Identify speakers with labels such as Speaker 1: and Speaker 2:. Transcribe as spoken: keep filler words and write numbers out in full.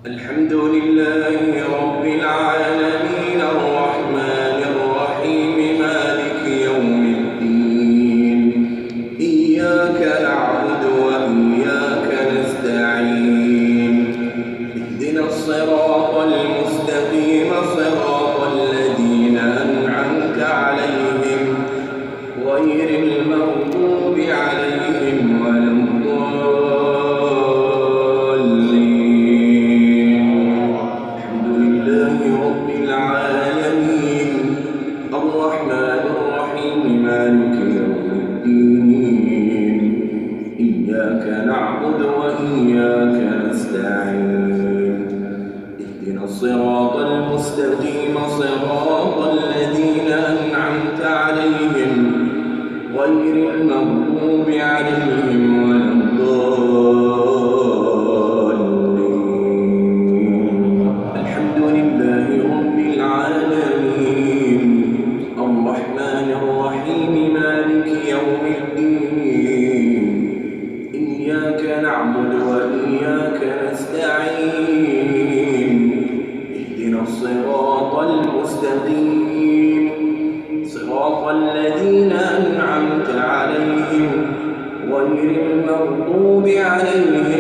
Speaker 1: الحمد لله رب العالمين الرحمن الرحيم مالك يوم الدين إياك نعبد وإياك نستعين اهدنا الصراط المستقيم صراط الذين أنعمت عليهم غير المغضوب عليهم ولا الضالين. الحمد لله رب العالمين الرحمن الرحيم مالك يوم الدين إياك نعبد وإياك نستعين اهدنا الصراط المستقيم صراط الذين أنعمت عليهم غير المغضوب عليهم ولا الضالين. الحمد لله رب العالمين الرحمن الرحيم مالك يوم الدين إياك نعبد وإياك نستعين اهدنا الصراط المستقيم صراط الذين أنعمت عليهم غير المغضوب عليهم